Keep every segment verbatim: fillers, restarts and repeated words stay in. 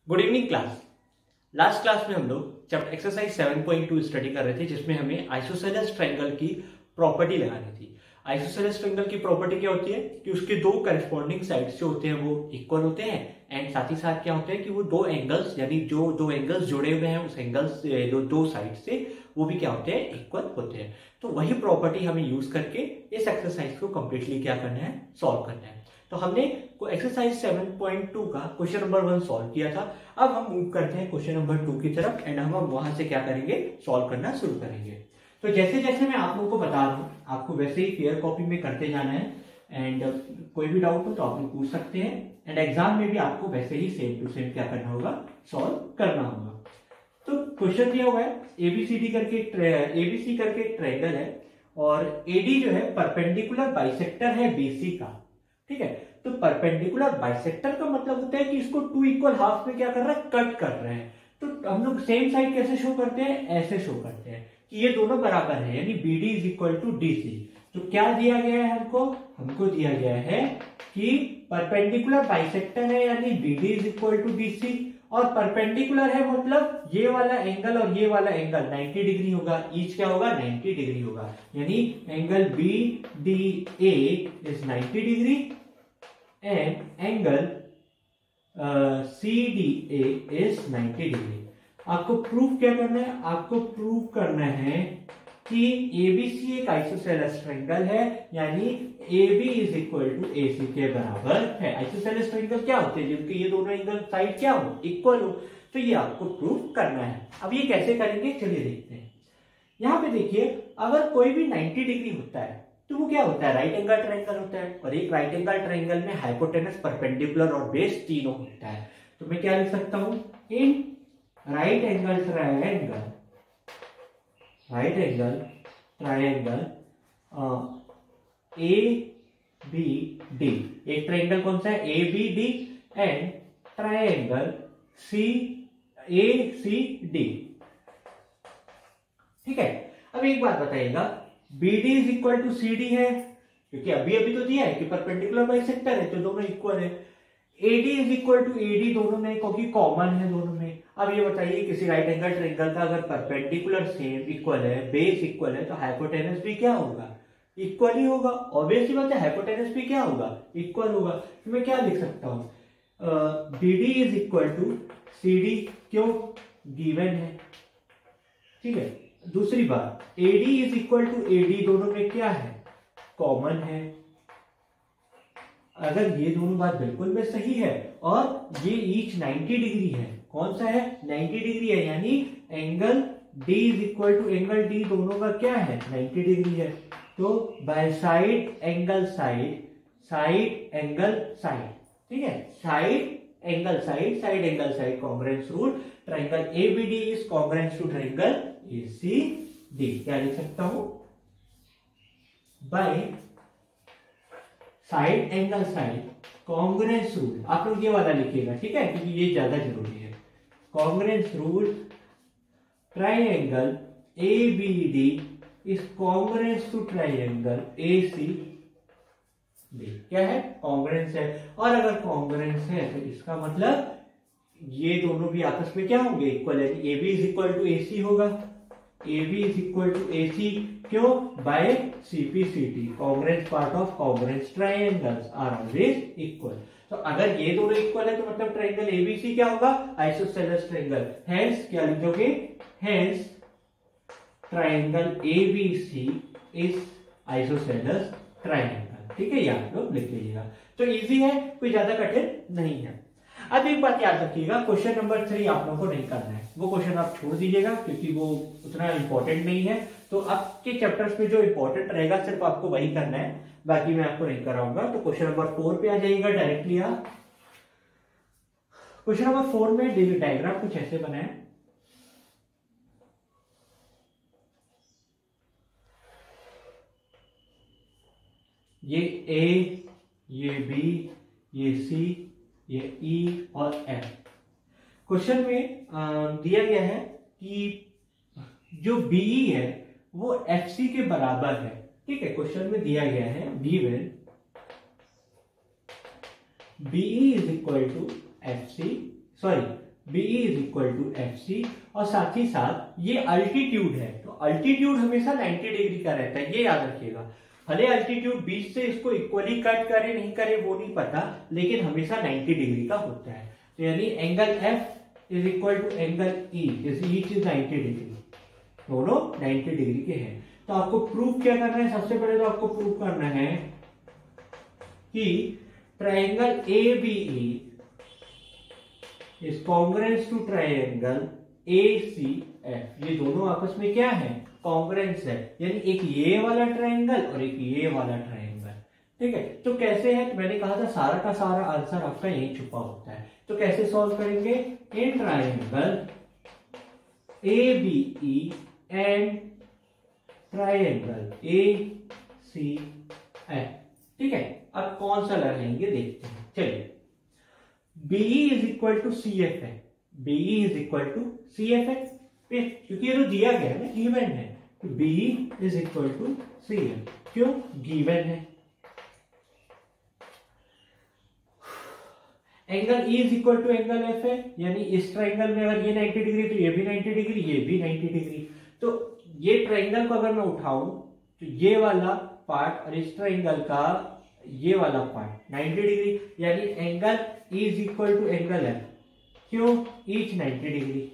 Good evening class. Last class में हम लोग chapter exercise seven point two study कर रहे थे, जिसमें हमें आइसोसेलेस ट्रायंगल की प्रॉपर्टी लगानी थी। आइसोसेलेस ट्रायंगल की प्रॉपर्टी क्या होती है कि उसके दो करस्पॉन्डिंग साइड्स जो होते हैं वो इक्वल होते हैं, एंड साथ ही साथ क्या होता है कि वो दो एंगल्स यानी जो दो एंगल्स जुड़े हुए हैं उस एंगल्स दो, दो साइड से वो भी क्या होते हैं, इक्वल होते हैं। तो वही प्रॉपर्टी हमें यूज करके इस एक्सरसाइज को कंप्लीटली क्या करना है, सॉल्व करना है। तो हमने एक्सरसाइज सेवन पॉइंट टू का क्वेश्चन नंबर वन सॉल्व किया था। अब हम मूव करते हैं क्वेश्चन नंबर टू की तरफ, एंड हम वहां से क्या करेंगे, सॉल्व करना शुरू करेंगे। तो जैसे जैसे मैं आप लोगों को बता रहा हूँ, आपको वैसे ही फेयर कॉपी में करते जाना है, एंड कोई भी डाउट हो तो आप लोग पूछ सकते हैं, एंड एग्जाम में भी आपको वैसे ही सेम टू सेम क्या करना होगा, सॉल्व करना होगा। तो क्वेश्चन दिया हुआ है एबीसीडी करके एबीसी करके ट्रायंगल है, और एडी जो है परपेंडिकुलर बाइसेक्टर है बीसी का। ठीक है, तो परपेंडिकुलर बाइसेक्टर का मतलब होता है कि इसको टू इक्वल हाफ में क्या कर रहा है, कट कर रहे हैं। तो हम लोग सेम साइड कैसे शो करते हैं, ऐसे शो करते हैं कि ये दोनों बराबर है, यानी BD is equal to DC. तो क्या दिया गया है हमको, हमको दिया गया है कि परपेंडिकुलर बाइसेक्टर है यानी BD is equal to DC, और परपेंडिकुलर है मतलब ये वाला एंगल और ये वाला एंगल नाइंटी डिग्री होगा, ईच क्या होगा, नाइंटी डिग्री होगा, यानी angle B D A is ninety degree and angle C D A is ninety degree. आपको प्रूफ क्या करना है, आपको प्रूफ करना है कि एबीसी एक आइसोसेलेस ट्रायंगल है, यानी AB is equal to AC के बराबर है। आइसोसेलेस ट्रायंगल क्या होते हैं, जिनके ये दोनों एंगल साइड क्या हो, इक्वल हो। तो ये आपको प्रूफ करना है। अब ये कैसे करेंगे, चलिए देखते हैं। यहां पे देखिए, अगर कोई भी नाइंटी डिग्री होता है तो वो क्या होता है, राइट एंगल ट्रायंगल होता है, और एक राइट एंगल ट्रायंगल में हाइपोटेनस, परपेंडिकुलर और बेस तीनों होता है। तो मैं क्या लिख सकता हूं, in right angle triangle right angle triangle A B D, एक ट्रायंगल कौन सा है, A B D, and triangle C A C D. ठीक है, अब एक बात बताइएगा, B D is equal to C D है, क्योंकि अभी अभी तो दिया है कि परपेंडिकुलर बाइसेक्टर है, तो दोनों इक्वल है। AD is equal to AD, दोनों में क्योंकि कॉमन है दोनों में। अब ये बताइए, किसी राइट एंगल ट्रायंगल का अगर परपेंडिकुलर सेम इक्वल है, बेस इक्वल है, तो हाइपोटेनस भी क्या होगा, इक्वल ही होगा। ऑब्वियसली बात है, हाइपोटेनस भी क्या होगा, इक्वल होगा। तो मैं क्या लिख सकता हूं, B D is equal to C D, क्यों, गिवन है। ठीक है, दूसरी बात, AD is equal to AD, दोनों में क्या है, कॉमन है। अगर ये दोनों बात बिल्कुल में सही है, और ये ईच नाइंटी डिग्री है, कौन सा है, नाइंटी डिग्री है, यानी angle D is equal to angle D दोनों का क्या है, नाइंटी डिग्री है। तो by side angle side, side angle side, ठीक है, side angle side, side angle side congruence rule, triangle A B D is congruence to triangle A C D। क्या लिख सकता हूं, by side angle side congruence rule, आप लोग ये वाला लिखिएगा, ठीक है, क्योंकि ये ज्यादा जरूरी है। Congruence rule, triangle A B D is congruence to triangle A C D। क्या है, कॉन्ग्रुएंस है, और अगर कॉन्ग्रुएंस है तो इसका मतलब ये दोनों भी आपस में क्या होंगे, इक्वल है। A B is equal to A C होगा, A B is equal to A C, क्यों, by C P C T, congruence part of congruence triangles are always equal. तो अगर ये दोनों इक्वल है तो मतलब ट्रायंगल A B C क्या होगा, आइसोसेलेस ट्रायंगल। हेंस क्या लिखोगे, hence triangle A B C is isosceles triangle. ठीक है, ये आप लोग लिख लीजिएगा। तो इजी है, कोई ज्यादा कठिन नहीं है। अब एक बात याद रखिएगा, क्वेश्चन नंबर थ्री आप लोगों को नहीं करना है, वो क्वेश्चन आप छोड़ दीजिएगा, क्योंकि वो उतना इंपॉर्टेंट नहीं है। तो आपके चैप्टर्स में जो इंपॉर्टेंट रहेगा सिर्फ आपको वही करना है, बाकी मैं आपको नहीं कराऊंगा। तो क्वेश्चन नंबर फोर पे आ जाइएगा डायरेक्टली आप। क्वेश्चन नंबर फोर में डायग्राम कुछ ऐसे बना है, ये ए, ये बी, ये सी, ये ई और एफ। क्वेश्चन में आ, दिया गया है कि जो बीई है वो एफसी के बराबर है। ठीक है, क्वेश्चन में दिया गया है given BE is equal to FC, sorry BE is equal to F C, और साथ ही साथ ये अल्टीट्यूड है, तो अल्टीट्यूड हमेशा नाइंटी डिग्री का रहता है, ये याद रखिएगा। भले अल्टीट्यूड बीच से इसको इक्वली कट करे नहीं करे वो नहीं पता, लेकिन हमेशा नाइंटी डिग्री का होता है। तो यानी angle F is equal to angle E is each is ninety degree, दोनों नाइंटी डिग्री के हैं। तो आपको प्रूफ क्या करना है, सबसे पहले तो आपको प्रूफ करना है कि triangle A B E is congruence to triangle A C F, ये दोनों आपस में क्या है, कॉन्ग्रुएंस है, यानी एक ये वाला ट्राइंगल और एक ये वाला ट्राइंगल, ठीक है। तो कैसे है, तो मैंने कहा था सारा का सारा आंसर आपका यही छुपा होता है। तो कैसे सॉल्व करेंगे, in triangle A B E and triangle A C F, ठीक है। अब कौन सा लगाएंगे देखते हैं, चलिए। BE is equal to C F है, BE is equal to C F है, क्योंकि ये तो दिया गया है ना, गिवन है, तो BE is equal to C F, क्यों, गिवन है। Angle E is equal to angle F है, यानी इस ट्राइंगल में अगर ये नाइंटी डिग्री तो ये भी नाइंटी डिग्री, ये भी नाइंटी डिग्री। तो ये ट्राइंगल को अगर मैं उठाऊं तो ये वाला पार्ट और इस ट्राइंगल का ये वाला पार्ट नाइंटी डिग्री, यानी angle E is equal to angle F, क्यों, ईच नाइंटी डिग्री।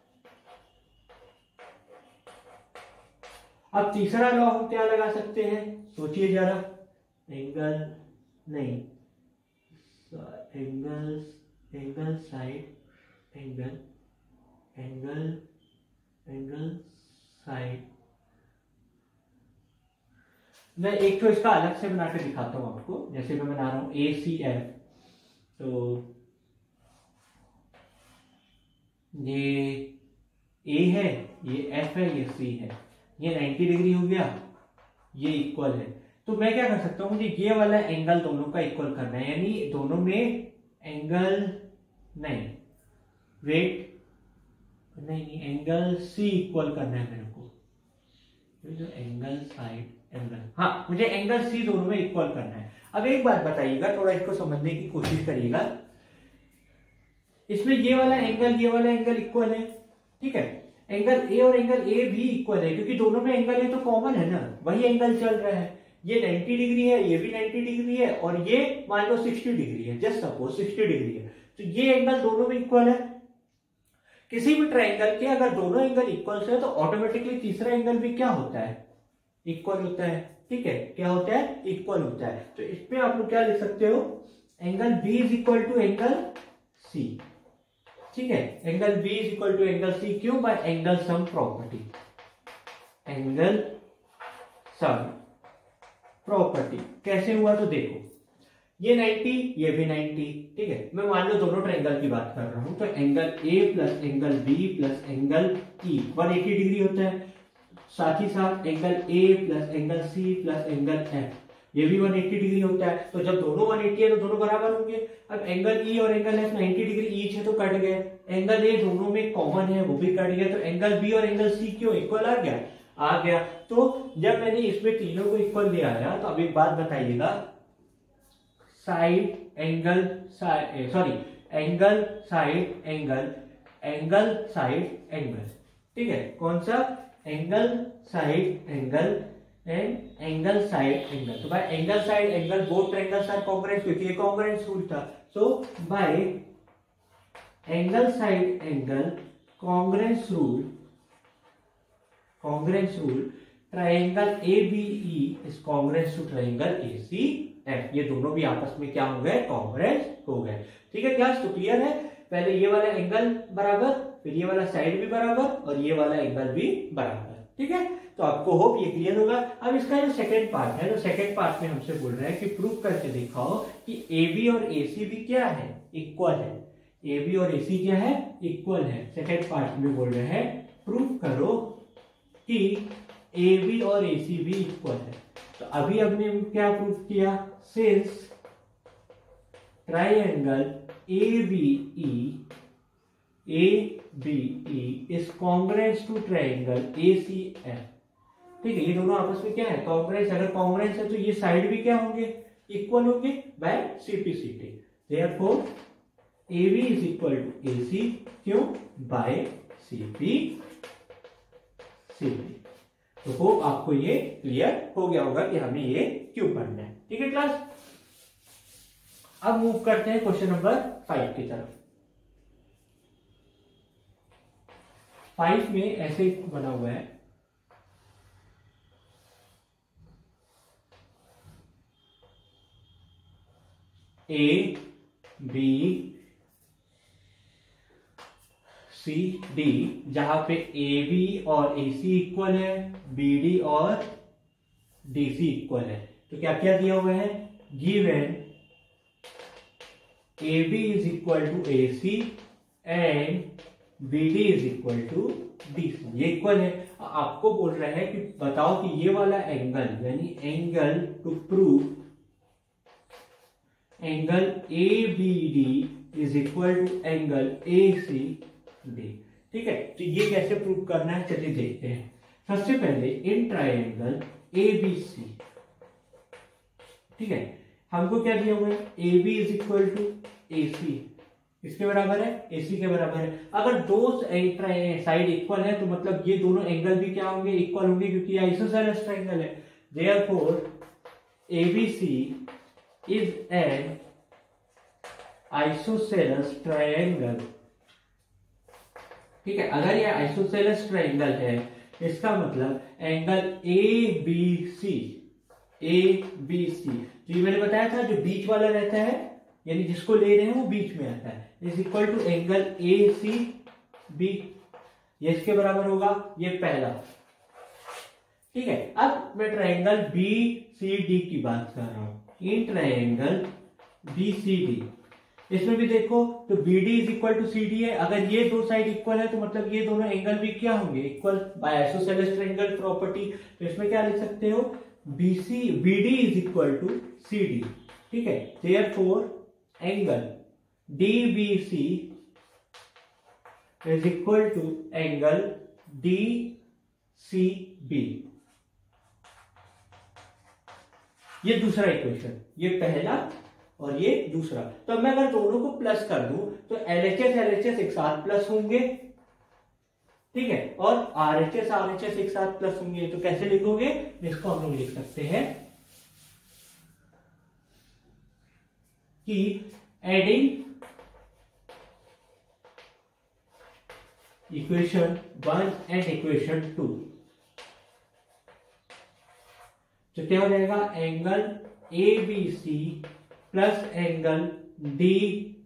अब तीसरा लॉ हम क्या लगा सकते हैं, सोचिए जरा, एंगल नहीं angle angle side angle angle angle side, मैं एक तो इसका अलग से बना के दिखाता हूं आपको, जैसे मैं बना रहा हूं ए सी एफ, तो ये ए है, ये एफ है, ये सी है, ये नाइंटी डिग्री हो गया, ये इक्वल है। तो मैं क्या कर सकता हूं, मुझे ये वाला एंगल दोनों का इक्वल करना है, यानी दोनों में एंगल नहीं, वेट नहीं नहीं एंगल सी इक्वल करना है मेरे को, जो एंगल साइड एंगल, हाँ मुझे एंगल सी दोनों में इक्वल करना है। अब एक बात बताइएगा, थोड़ा इसको समझने की कोशिश करिएगा, इसमें ये वाला एंगल ये वाला एंगल इक्वल है, ठीक है, एंगल ए और एंगल ए भी इक्वल है, क्योंकि दोनों में एंगल ए तो कॉमन है ना, वही एंगल चल रहा है, ये नाइंटी डिग्री है, ये भी नाइंटी डिग्री है, और ये मान लो सिक्सटी डिग्री है, जस्ट सपोज सिक्सटी डिग्री है, तो ये एंगल दोनों में इक्वल है। किसी भी ट्राइंगल के अगर दोनों एंगल इक्वल है तो ऑटोमेटिकली तीसरा एंगल भी क्या होता है, इक्वल होता है, ठीक है, क्या होता है, इक्वल होता है। तो इसमें आप लोग क्या लिख सकते हो, angle B is equal to angle C, ठीक है, angle B is equal to angle C, क्यों, by angle sum property, angle sum property. कैसे हुआ तो देखो, ये नाइंटी ये भी नाइंटी, ठीक है, मैं मान लो दोनों ट्रायंगल की बात कर रहा हूं, तो angle A plus angle B plus angle E एक सौ अस्सी डिग्री होता है, साथ ही साथ angle A plus angle C plus angle F ये भी एक सौ अस्सी डिग्री होता है। तो जब दोनों एक सौ अस्सी है तो दोनों बराबर होंगे। अब एंगल ई और एंगल एफ नब्बे डिग्री ईच है तो कट गए, एंगल ए दोनों में कॉमन है वो भी कट गया, तो एंगल बी और एंगल सी क्यों इक्वल आ गया आ गया तो जब मैंने इसमें तीनों को इक्वल ले आया, तो अब एक बात बताइएगा, side angle sorry angle side angle angle side angle, ठीक है, कौन सा, angle side angle and angle side angle. तो by angle side angle both triangles are congruent, क्योंकि ये कॉन्ग्रुएंस रूल था। So by angle side angle congruence rule congruence rule triangle A B E is congruence to triangle A C F, ये दोनों भी आपस में क्या हो गए, कॉन्ग्रुएंस हो गए। ठीक है क्लास, तो क्लियर है, पहले ये वाला एंगल बराबर, फिर ये वाला साइड भी बराबर और ये वाला एंगल भी बराबर। ठीक है, तो आपको होप ये क्लियर होगा। अब इसका जो सेकंड पार्ट है, तो सेकंड पार्ट में हमसे बोल रहे हैं कि प्रूव करके दिखाओ कि ए बी और ए सी भी क्या है, इक्वल है। ए बी और ए सी क्या है, इक्वल है। सेकंड पार्ट में बोल रहे हैं प्रूव करो कि ए बी और ए सी भी इक्वल है। तो अभी हमने क्या प्रूव किया, since triangle A B E A B E is congruence to triangle A C F. ठीक है, ये दोनों आपस में क्या है, कॉन्ग्रुएंस। अगर कॉन्ग्रुएंस है तो ये साइड भी क्या होंगे, इक्वल होंगे by CPCT. Therefore A B is equal to A C, क्यों? By C B C B. तो होप आपको ये क्लियर हो गया होगा कि हमें ये क्यों पढ़ना है। ठीक है क्लास, अब मूव करते हैं क्वेश्चन नंबर फाइव की तरफ। फाइव में ऐसे बना हुआ है, ए बी सी डी, जहां पे ए बी और ए सी इक्वल है, बी डी और डी सी इक्वल है। तो क्या क्या दिया हुआ है? Given A B is equal to A C and B D is equal to D C, ये इक्वल है। आपको बोल रहा है कि बताओ कि ये वाला एंगल, यानी angle to prove angle A B D is equal to angle A C D. ठीक है, तो ये कैसे प्रूव करना है, चलिए देखते हैं। सबसे पहले इन ट्राइंगल ए बी सी, ठीक है, हमको क्या दिया हुआ है? A B is equal to A C, इसके बराबर है, ए सी के बराबर है। अगर दो साइड इक्वल है तो मतलब ये दोनों एंगल भी क्या होंगे? इक्वल होंगे, क्योंकि आइसोसेलेस ट्राइंगल है। Therefore A B C is an isosceles triangle. ठीक है, अगर ये आइसोसेलेस ट्राइंगल है, इसका मतलब angle A B C, A B C, जो मैंने बताया था जो बीच वाला रहता है, यानी जिसको ले रहे हैं वो बीच में आता है, is equal to angle A C B, ये इसके बराबर होगा, ये पहला। ठीक है, अब मैं ट्राइंगल बी सी डी की बात कर रहा हूं। In triangle B C D, इसमें भी देखो तो B D is equal to C D है। अगर ये दो साइड इक्वल है तो मतलब ये दोनों एंगल भी क्या होंगे? Equal, by isosceles triangle property. तो इसमें क्या लिख सकते हो? B C B D is equal to C D. ठीक है, therefore angle D B C is equal to angle D C B. ये दूसरा इक्वेशन, ये पहला और ये दूसरा। तो अब मैं अगर दोनों को प्लस कर दूं तो एलएचएस एलएचएस एक साथ प्लस होंगे, ठीक है, और आरएचएस आरएचएस एक साथ प्लस होंगे। तो कैसे लिखोगे? इसको हम लोग लिख सकते हैं कि adding equation one and equation two, तो क्या हो जाएगा? Angle A B C plus angle D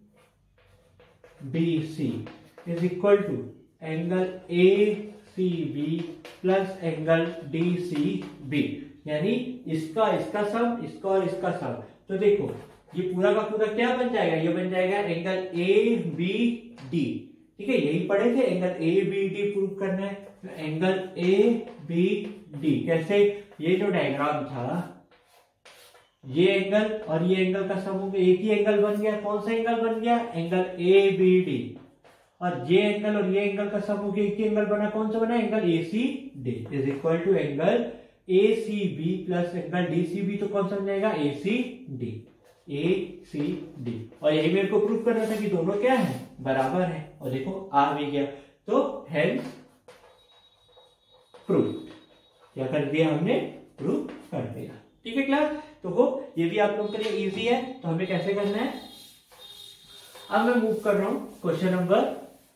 B C is equal to angle A C B plus angle D C B, यानी इसका इसका सम, इसका और इसका सम। तो देखो ये पूरा का पूरा क्या बन जाएगा? ये बन जाएगा एंगल ए बी डी। ठीक है, यही पढ़े थे, angle A B D prove करना है। तो एंगल ए बी डी कैसे? ये जो डायग्राम था, ये एंगल और ये एंगल का सम हो गया, एक ही एंगल बन गया। कौन सा एंगल बन गया? Angle A B D. और ये एंगल और ये एंगल का सम हो गया, एक ही एंगल बना। कौन सा बना? Angle A C D is equal to angle A C B plus angle D C B. तो कौन सा बन जाएगा? A C D, A C D. और यही मेरे को प्रूव करना था कि दोनों क्या है? बराबर है। और देखो आ भी गया, तो हेंस प्रूव। क्या कर दिया हमने? प्रूव कर दिया। ठीक है क्लास, तो हो ये भी आप लोग के लिए इजी है। तो हमें कैसे करना है? अब मैं मूव कर रहा हूं क्वेश्चन नंबर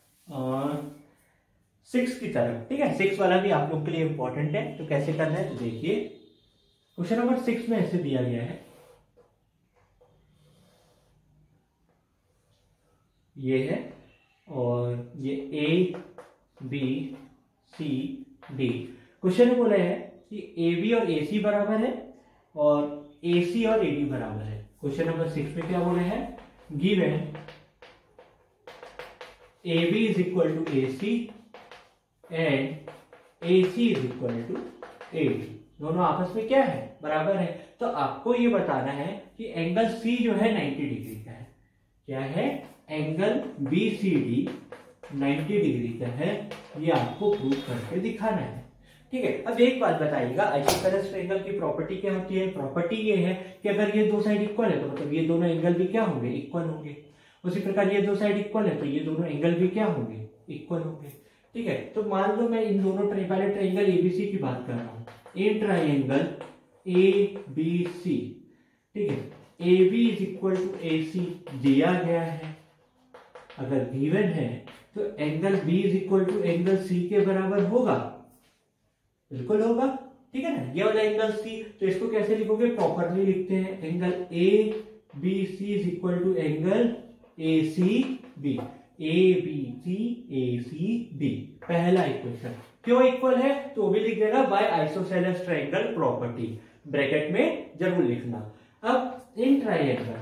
सिक्स की तरफ। ठीक है, सिक्स वाला भी आप लोग के लिए इंपॉर्टेंट है। तो कैसे करना है? तो देखिए क्वेश्चन नंबर सिक्स में ऐसे दिया गया है, ये है और ये A B C D. Question में बोला है कि ए बी और ए सी बराबर है और ए सी और ए डी बराबर है। क्वेश्चन नंबर सिक्स में क्या बोले हैं? Given A B is equal to A C and A C is equal to A D, दोनों आपस में क्या है? बराबर है। तो आपको ये बताना है कि एंगल सी जो है नाइंटी डिग्री का है। क्या है? Angle B C D ninety degree का है, ये आपको प्रूव करके दिखाना है। ठीक है, अब एक बात बताइएगा, आइसोसेलेस ट्रायंगल की प्रॉपर्टी क्या होती है? प्रॉपर्टी ये है कि अगर ये दो साइड इक्वल है तो मतलब ये दोनों एंगल भी क्या होंगे? इक्वल होंगे। उसी प्रकार ये दो साइड इक्वल है तो ये दोनों एंगल भी क्या होंगे, इक्वल होंगे। ठीक है, तो मान लो मैं इन दोनों पहले ट्राइंगल एबीसी की बात कर रहा हूँ, ए ट्राइंगल ए बी सी। ठीक है, A B is equal to A C दिया गया है, अगर गिवन है तो angle B is equal to angle C के बराबर होगा, बिल्कुल होगा। ठीक है ना, ये वाला एंगल सी, तो इसको कैसे लिखोगे, प्रॉपरली लिखते हैं, angle A B C is equal to angle A C B, A B C A C B, पहला इक्वेशन। क्यों इक्वल है तो वो भी लिख देना, by isosceles triangle property, bracket में जरूर लिखना। अब इन ट्रायंगल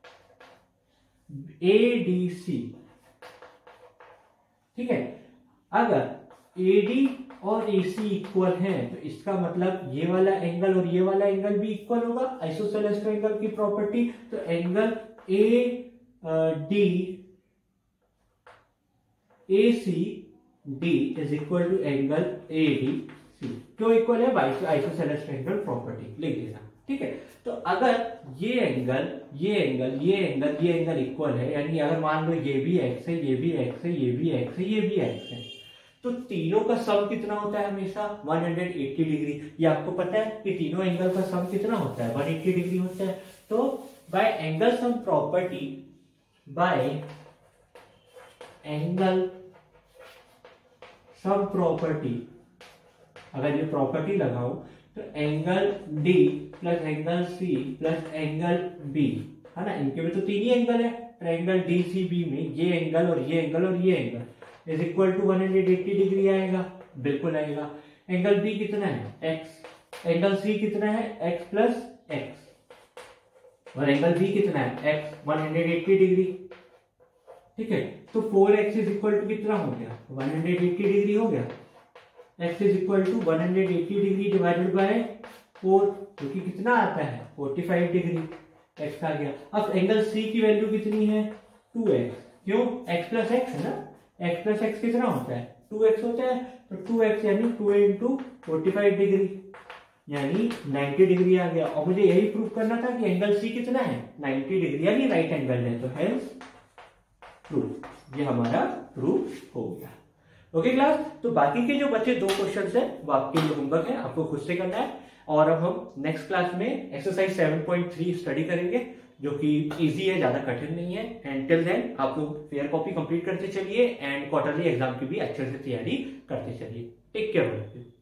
ए डी सी, ठीक है, अगर ए डी और ए सी इक्वल है तो इसका मतलब ये वाला एंगल और ये वाला एंगल भी इक्वल होगा, आइसोसेलेस ट्रायंगल की प्रॉपर्टी। तो angle A D A C D is equal to angle A D C, क्यों इक्वल है, बाय आइसोसेलेस ट्रायंगल प्रॉपर्टी लिख देना। ठीक है, तो अगर ये एंगल ये एंगल ये एंगल ये एंगल इक्वल है, यानी अगर मान लो ये भी एक्स है, ये भी एक्स है, ये भी एक्स है, ये भी एक्स है, तो तीनों का सम कितना होता है, हमेशा एक सौ अस्सी डिग्री। ये आपको पता है कि तीनों एंगल का सम कितना होता है, एक सौ अस्सी डिग्री होता है। तो by angle sum property, by angle sum property, अगर ये प्रॉपर्टी लगाओ तो angle D plus angle C plus angle B, है ना, इनके में तो तीन ही एंगल है, ट्रायंगल डी सी बी में ये एंगल और ये एंगल और ये एंगल इज इक्वल टू एक सौ अस्सी डिग्री आएगा, बिल्कुल आएगा। एंगल बी कितना है, एक्स, एंगल सी कितना है, एक्स प्लस एक्स, और एंगल बी कितना है, एक्स, एक सौ अस्सी डिग्री। ठीक है, तो four x is equal to कितना हो गया, एक सौ अस्सी डिग्री हो गया, x इज इक्वल टू एक सौ अस्सी डिग्री डिवाइडेड बाय फोर, जो कि कितना आता है, पैंतालीस डिग्री, x आ गया। अब एंगल C की वैल्यू कितनी है, टू एक्स, क्यों, x प्लस एक्स है ना, x प्लस एक्स कितना होता है, टू एक्स होता है, तो टू एक्स यानी two into forty five degree, यानी नब्बे डिग्री आ गया। और मुझे यही प्रूव करना था कि एंगल C कितना है, नब्बे डिग्री, यानी राइट एंगल है, तो हेंस प्रूफ, ये हमारा प्रूफ हो गया। ओके क्लास, तो बाकी के जो बचे दो क्वेश्चंस है वो आपके लिए होमवर्क है, आपको खुद से करना है। और अब हम नेक्स्ट क्लास में exercise seven point three study करेंगे, जो कि इजी है, ज्यादा कठिन नहीं है। एंड टिल देन आप लोग फेयर कॉपी कंप्लीट करते चलिए एंड क्वार्टरली एग्जाम की भी अच्छे से तैयारी करते चलिए। Take care.